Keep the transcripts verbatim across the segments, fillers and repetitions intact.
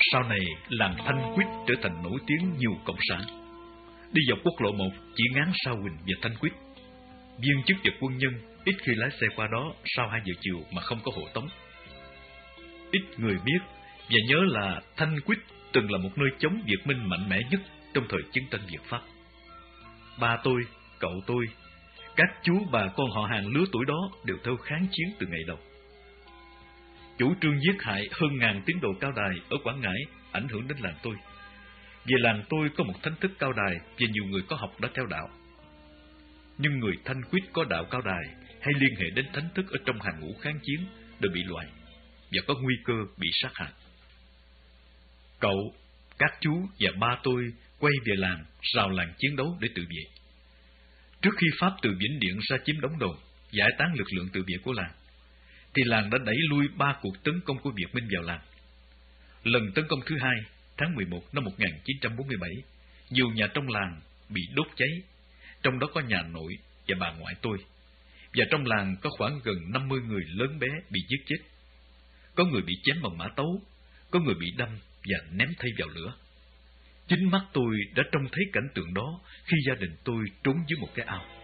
Sau này, làng Thanh Quýt trở thành nổi tiếng nhiều cộng sản. Đi dọc quốc lộ một chỉ ngán Sa Huỳnh và Thanh Quýt. Viên chức và quân nhân ít khi lái xe qua đó sau hai giờ chiều mà không có hộ tống. Ít người biết và nhớ là Thanh Quýt từng là một nơi chống Việt Minh mạnh mẽ nhất trong thời chiến tranh Việt Pháp. Ba tôi, cậu tôi, các chú bà con họ hàng lứa tuổi đó đều theo kháng chiến từ ngày đầu. Chủ trương giết hại hơn ngàn tín đồ cao đài ở Quảng Ngãi ảnh hưởng đến làng tôi. Vì làng tôi có một thánh thức cao đài và nhiều người có học đã theo đạo. Nhưng người Thanh Quýt có đạo cao đài hay liên hệ đến thánh thức ở trong hàng ngũ kháng chiến đều bị loại và có nguy cơ bị sát hại. Cậu, các chú và ba tôi quay về làng, rào làng chiến đấu để tự vệ. Trước khi Pháp từ Vĩnh Điện ra chiếm Đống Đồn, giải tán lực lượng tự vệ của làng, thì làng đã đẩy lui ba cuộc tấn công của Việt Minh vào làng. Lần tấn công thứ hai, tháng mười một năm một nghìn chín trăm bốn mươi bảy, nhiều nhà trong làng bị đốt cháy, trong đó có nhà nội và bà ngoại tôi. Và trong làng có khoảng gần năm mươi người lớn bé bị giết chết. Có người bị chém bằng mã tấu, có người bị đâm và ném thay vào lửa. Chính mắt tôi đã trông thấy cảnh tượng đó khi gia đình tôi trốn dưới một cái ao.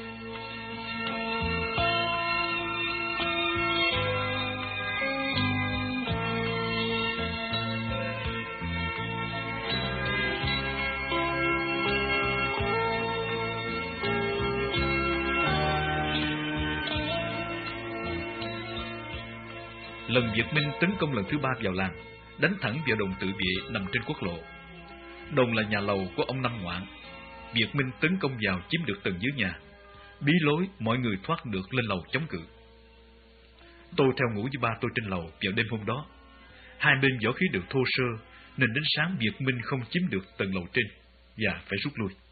Lần Việt Minh tấn công lần thứ ba vào làng, đánh thẳng vào đồn tự vệ nằm trên quốc lộ. Đồn là nhà lầu của ông Năm Ngoạn. Việt Minh tấn công vào chiếm được tầng dưới nhà. Bí lối, mọi người thoát được lên lầu chống cự. Tôi theo ngủ với ba tôi trên lầu vào đêm hôm đó. Hai bên võ khí được thô sơ, nên đến sáng Việt Minh không chiếm được tầng lầu trên và phải rút lui.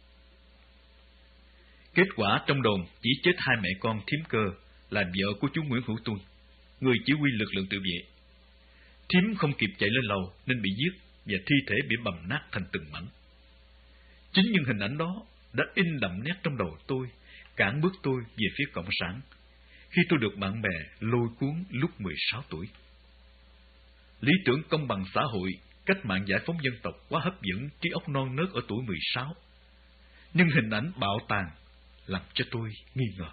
Kết quả trong đồn chỉ chết hai mẹ con Thím Cơ, là vợ của chú Nguyễn Hữu Tuân, người chỉ huy lực lượng tự vệ. Thím không kịp chạy lên lầu nên bị giết và thi thể bị bầm nát thành từng mảnh. Chính những hình ảnh đó đã in đậm nét trong đầu tôi, cản bước tôi về phía cộng sản khi tôi được bạn bè lôi cuốn lúc mười sáu tuổi. Lý tưởng công bằng xã hội, cách mạng giải phóng dân tộc quá hấp dẫn trí óc non nớt ở tuổi mười sáu. Nhưng hình ảnh bạo tàn làm cho tôi nghi ngờ.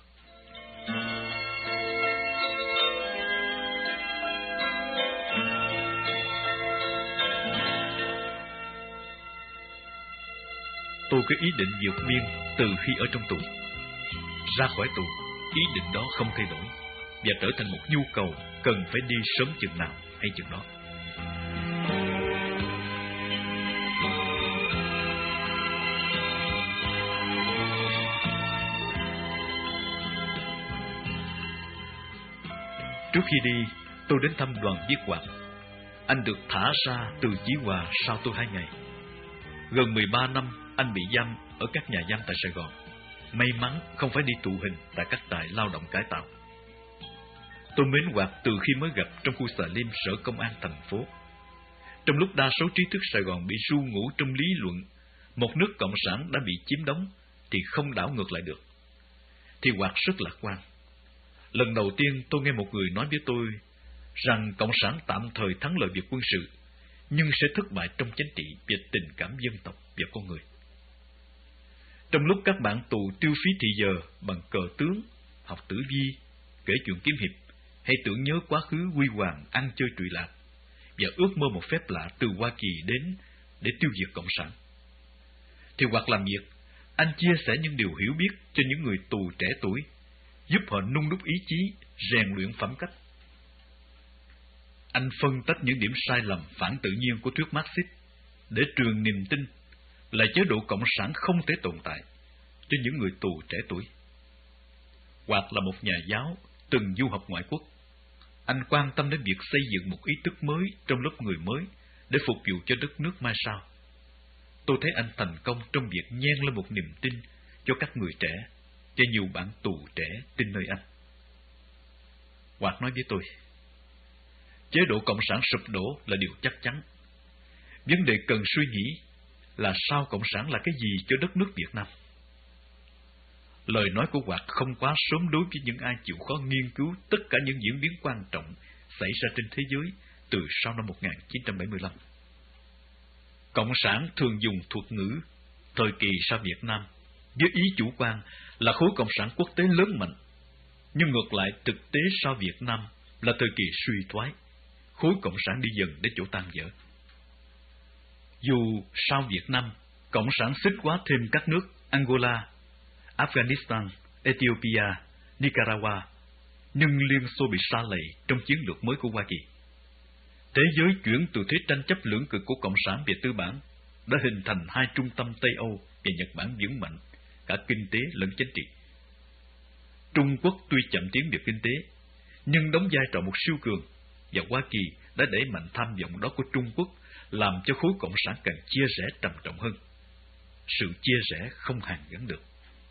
Tôi có ý định vượt biên từ khi ở trong tù. Ra khỏi tù, ý định đó không thay đổi và trở thành một nhu cầu cần phải đi sớm chừng nào hay chừng đó. Trước khi đi, tôi đến thăm Đoàn Viết Hoạt. Anh được thả ra từ Chí Hòa sau tôi hai ngày. Gần mười ba năm anh bị giam ở các nhà giam tại Sài Gòn. May mắn không phải đi tù hình tại các trại lao động cải tạo. Tôi mến Hoạt từ khi mới gặp trong khu xà lim sở công an thành phố. Trong lúc đa số trí thức Sài Gòn bị ru ngủ trong lý luận một nước cộng sản đã bị chiếm đóng thì không đảo ngược lại được, thì Hoạt rất lạc quan. Lần đầu tiên tôi nghe một người nói với tôi rằng cộng sản tạm thời thắng lợi việc quân sự, nhưng sẽ thất bại trong chính trị về tình cảm dân tộc và con người. Trong lúc các bạn tù tiêu phí thì giờ bằng cờ tướng, học tử vi, kể chuyện kiếm hiệp, hay tưởng nhớ quá khứ huy hoàng ăn chơi trụy lạc, và ước mơ một phép lạ từ Hoa Kỳ đến để tiêu diệt cộng sản, thì Hoạt làm việc, anh chia sẻ những điều hiểu biết cho những người tù trẻ tuổi, giúp họ nung đúc ý chí, rèn luyện phẩm cách. Anh phân tách những điểm sai lầm phản tự nhiên của thuyết Marxist để truyền niềm tin là chế độ cộng sản không thể tồn tại cho những người tù trẻ tuổi. Hoạt là một nhà giáo từng du học ngoại quốc. Anh quan tâm đến việc xây dựng một ý thức mới trong lớp người mới để phục vụ cho đất nước mai sau. Tôi thấy anh thành công trong việc nhen lên một niềm tin cho các người trẻ, cho nhiều bạn tù trẻ tin nơi anh. Hoạt nói với tôi, chế độ cộng sản sụp đổ là điều chắc chắn. Vấn đề cần suy nghĩ là sao cộng sản là cái gì cho đất nước Việt Nam. Lời nói của Hoạt không quá sớm đối với những ai chịu khó nghiên cứu tất cả những diễn biến quan trọng xảy ra trên thế giới từ sau năm một nghìn chín trăm bảy mươi lăm. Cộng sản thường dùng thuật ngữ thời kỳ sau Việt Nam với ý chủ quan là khối cộng sản quốc tế lớn mạnh, nhưng ngược lại thực tế sau Việt Nam là thời kỳ suy thoái, khối cộng sản đi dần đến chỗ tan vỡ. Dù sau Việt Nam, cộng sản xích hóa thêm các nước Angola, Afghanistan, Ethiopia, Nicaragua, nhưng Liên Xô bị sa lầy trong chiến lược mới của Hoa Kỳ. Thế giới chuyển từ thế tranh chấp lưỡng cực của cộng sản về tư bản đã hình thành hai trung tâm Tây Âu và Nhật Bản vững mạnh, cả kinh tế lẫn chính trị. Trung Quốc tuy chậm tiến về kinh tế, nhưng đóng vai trò một siêu cường, và Hoa Kỳ đã đẩy mạnh tham vọng đó của Trung Quốc, làm cho khối cộng sản càng chia rẽ trầm trọng hơn. Sự chia rẽ không hàn gắn được.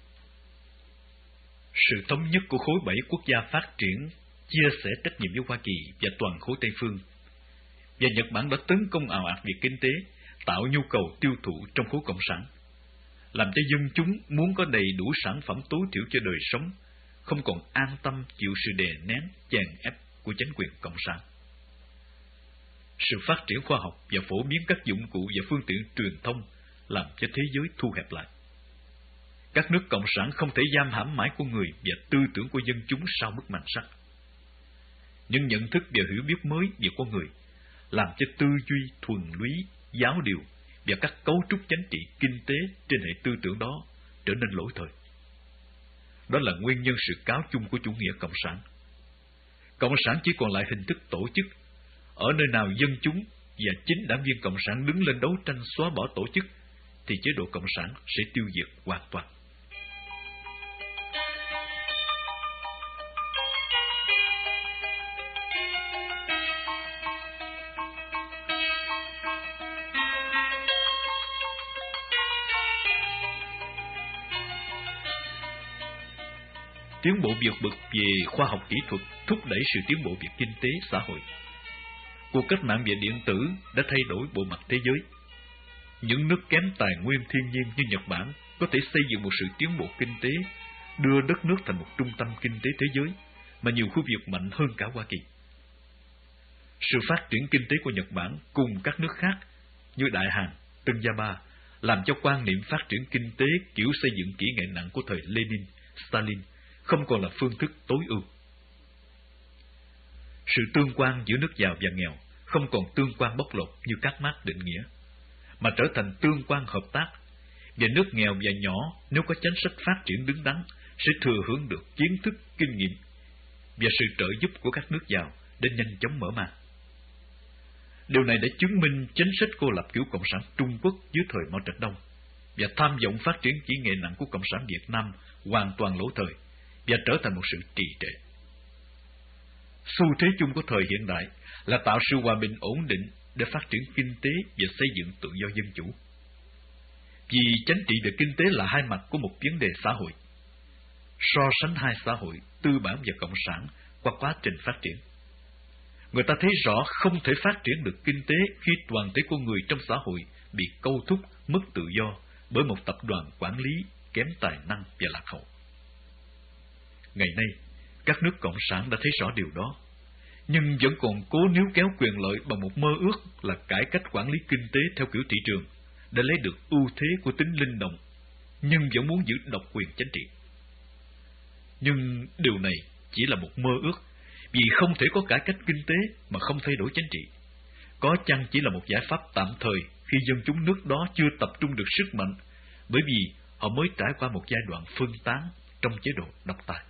Sự thống nhất của khối bảy quốc gia phát triển chia sẻ trách nhiệm với Hoa Kỳ và toàn khối Tây phương, và Nhật Bản đã tấn công ào ạt về kinh tế, tạo nhu cầu tiêu thụ trong khối cộng sản, làm cho dân chúng muốn có đầy đủ sản phẩm tối thiểu cho đời sống, không còn an tâm chịu sự đè nén, chèn ép của chính quyền cộng sản. Sự phát triển khoa học và phổ biến các dụng cụ và phương tiện truyền thông làm cho thế giới thu hẹp lại. Các nước cộng sản không thể giam hãm mãi con người và tư tưởng của dân chúng sau bức màn sắt. Nhưng nhận thức và hiểu biết mới về con người làm cho tư duy, thuần lý, giáo điều và các cấu trúc chính trị, kinh tế trên hệ tư tưởng đó trở nên lỗi thời. Đó là nguyên nhân sự cáo chung của chủ nghĩa cộng sản. Cộng sản chỉ còn lại hình thức tổ chức. Ở nơi nào dân chúng và chính đảng viên cộng sản đứng lên đấu tranh xóa bỏ tổ chức, thì chế độ cộng sản sẽ tiêu diệt hoàn toàn. Tiến bộ vượt bậc về khoa học kỹ thuật thúc đẩy sự tiến bộ về kinh tế xã hội. Cuộc cách mạng về điện tử đã thay đổi bộ mặt thế giới. Những nước kém tài nguyên thiên nhiên như Nhật Bản có thể xây dựng một sự tiến bộ kinh tế, đưa đất nước thành một trung tâm kinh tế thế giới, mà nhiều khu vực mạnh hơn cả Hoa Kỳ. Sự phát triển kinh tế của Nhật Bản cùng các nước khác như Đại Hàn, Tân Java làm cho quan niệm phát triển kinh tế kiểu xây dựng kỹ nghệ nặng của thời Lenin, Stalin không còn là phương thức tối ưu. Sự tương quan giữa nước giàu và nghèo không còn tương quan bóc lột như các Mác định nghĩa, mà trở thành tương quan hợp tác, và nước nghèo và nhỏ nếu có chính sách phát triển đứng đắn sẽ thừa hưởng được kiến thức, kinh nghiệm và sự trợ giúp của các nước giàu để nhanh chóng mở mang. Điều này đã chứng minh chính sách cô lập kiểu Cộng sản Trung Quốc dưới thời Mao Trạch Đông và tham vọng phát triển kỹ nghệ nặng của Cộng sản Việt Nam hoàn toàn lỗi thời và trở thành một sự trì trệ. Xu thế chung của thời hiện đại là tạo sự hòa bình ổn định để phát triển kinh tế và xây dựng tự do dân chủ. Vì chính trị và kinh tế là hai mặt của một vấn đề xã hội. So sánh hai xã hội, tư bản và cộng sản, qua quá trình phát triển, người ta thấy rõ không thể phát triển được kinh tế khi toàn thể con người trong xã hội bị câu thúc, mất tự do bởi một tập đoàn quản lý kém tài năng và lạc hậu. Ngày nay, các nước cộng sản đã thấy rõ điều đó, nhưng vẫn còn cố níu kéo quyền lợi bằng một mơ ước là cải cách quản lý kinh tế theo kiểu thị trường để lấy được ưu thế của tính linh động, nhưng vẫn muốn giữ độc quyền chính trị. Nhưng điều này chỉ là một mơ ước, vì không thể có cải cách kinh tế mà không thay đổi chính trị. Có chăng chỉ là một giải pháp tạm thời khi dân chúng nước đó chưa tập trung được sức mạnh, bởi vì họ mới trải qua một giai đoạn phân tán trong chế độ độc tài.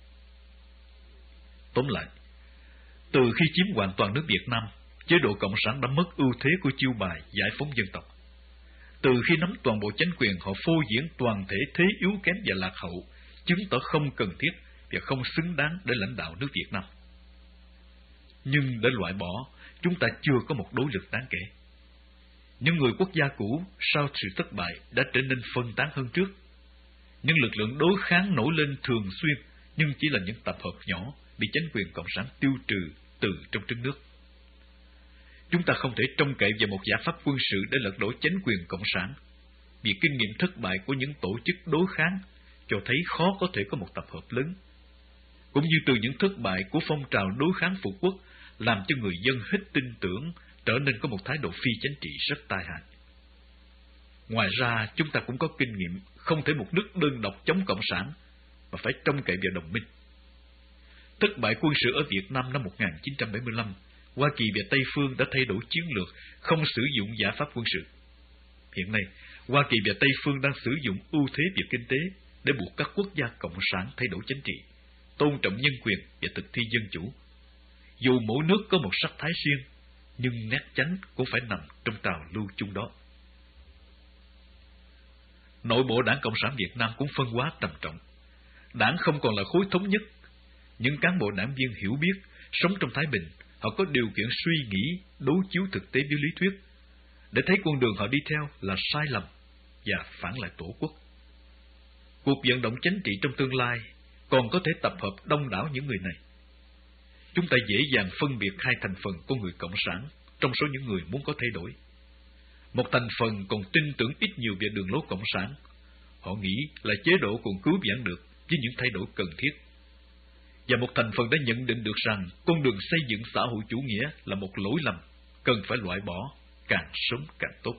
Tóm lại, từ khi chiếm hoàn toàn nước Việt Nam, chế độ cộng sản đã mất ưu thế của chiêu bài giải phóng dân tộc. Từ khi nắm toàn bộ chính quyền, họ phô diễn toàn thể thế yếu kém và lạc hậu, chứng tỏ không cần thiết và không xứng đáng để lãnh đạo nước Việt Nam. Nhưng để loại bỏ, chúng ta chưa có một đối lực đáng kể. Những người quốc gia cũ sau sự thất bại đã trở nên phân tán hơn trước. Những lực lượng đối kháng nổi lên thường xuyên, nhưng chỉ là những tập hợp nhỏ bị chính quyền cộng sản tiêu trừ từ trong trứng nước. Chúng ta không thể trông cậy vào một giải pháp quân sự để lật đổ chính quyền cộng sản, vì kinh nghiệm thất bại của những tổ chức đối kháng cho thấy khó có thể có một tập hợp lớn. Cũng như từ những thất bại của phong trào đối kháng phục quốc làm cho người dân hết tin tưởng, trở nên có một thái độ phi chính trị rất tai hại. Ngoài ra, chúng ta cũng có kinh nghiệm không thể một nước đơn độc chống Cộng sản, mà phải trông cậy vào đồng minh. Thất bại quân sự ở Việt Nam năm một nghìn chín trăm bảy mươi lăm, Hoa Kỳ và Tây Phương đã thay đổi chiến lược, không sử dụng giả pháp quân sự. Hiện nay, Hoa Kỳ và Tây Phương đang sử dụng ưu thế về kinh tế để buộc các quốc gia cộng sản thay đổi chính trị, tôn trọng nhân quyền và thực thi dân chủ. Dù mỗi nước có một sắc thái riêng, nhưng nét chánh cũng phải nằm trong trào lưu chung đó. Nội bộ Đảng Cộng sản Việt Nam cũng phân hóa trầm trọng. Đảng không còn là khối thống nhất. Những cán bộ đảng viên hiểu biết, sống trong thái bình, họ có điều kiện suy nghĩ, đối chiếu thực tế với lý thuyết, để thấy con đường họ đi theo là sai lầm và phản lại tổ quốc. Cuộc vận động chính trị trong tương lai còn có thể tập hợp đông đảo những người này. Chúng ta dễ dàng phân biệt hai thành phần của người cộng sản trong số những người muốn có thay đổi. Một thành phần còn tin tưởng ít nhiều về đường lối cộng sản. Họ nghĩ là chế độ còn cứu vãn được với những thay đổi cần thiết. Và một thành phần đã nhận định được rằng con đường xây dựng xã hội chủ nghĩa là một lỗi lầm, cần phải loại bỏ, càng sớm càng tốt.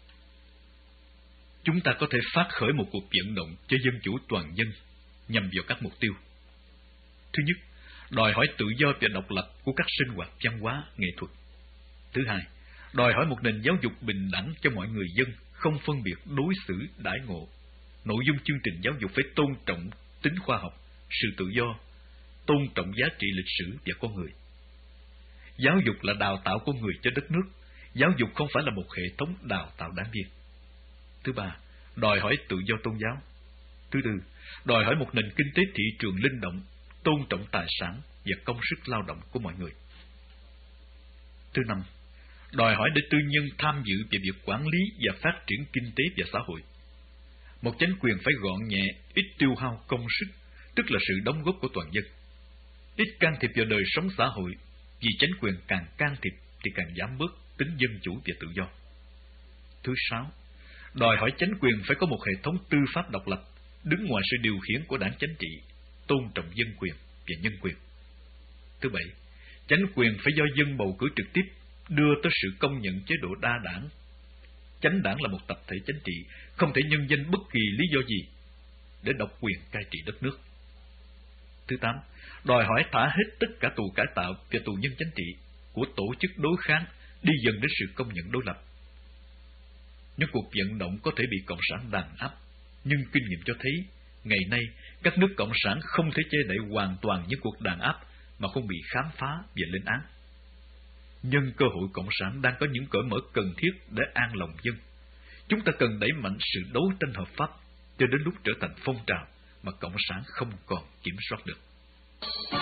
Chúng ta có thể phát khởi một cuộc vận động cho dân chủ toàn dân nhằm vào các mục tiêu. Thứ nhất, đòi hỏi tự do và độc lập của các sinh hoạt văn hóa, nghệ thuật. Thứ hai, đòi hỏi một nền giáo dục bình đẳng cho mọi người dân, không phân biệt đối xử, đãi ngộ. Nội dung chương trình giáo dục phải tôn trọng tính khoa học, sự tự do, tôn trọng giá trị lịch sử và con người. Giáo dục là đào tạo con người cho đất nước. Giáo dục không phải là một hệ thống đào tạo đảng viên. Thứ ba, đòi hỏi tự do tôn giáo. Thứ tư, đòi hỏi một nền kinh tế thị trường linh động, tôn trọng tài sản và công sức lao động của mọi người. Thứ năm, đòi hỏi để tư nhân tham dự vào việc quản lý và phát triển kinh tế và xã hội. Một chính quyền phải gọn nhẹ, ít tiêu hao công sức, tức là sự đóng góp của toàn dân. Ít can thiệp vào đời sống xã hội, vì chính quyền càng can thiệp thì càng giảm bớt tính dân chủ và tự do. Thứ sáu, đòi hỏi chính quyền phải có một hệ thống tư pháp độc lập, đứng ngoài sự điều khiển của đảng chính trị, tôn trọng dân quyền và nhân quyền. Thứ bảy, chính quyền phải do dân bầu cử trực tiếp, đưa tới sự công nhận chế độ đa đảng. Chánh đảng là một tập thể chính trị, không thể nhân danh bất kỳ lý do gì để độc quyền cai trị đất nước. Thứ tám, đòi hỏi thả hết tất cả tù cải tạo và tù nhân chính trị của tổ chức đối kháng, đi dần đến sự công nhận đối lập. Những cuộc vận động có thể bị cộng sản đàn áp, nhưng kinh nghiệm cho thấy ngày nay các nước cộng sản không thể che đậy hoàn toàn những cuộc đàn áp mà không bị khám phá và lên án. Nhân cơ hội cộng sản đang có những cởi mở cần thiết để an lòng dân. Chúng ta cần đẩy mạnh sự đấu tranh hợp pháp cho đến lúc trở thành phong trào mà cộng sản không còn kiểm soát được.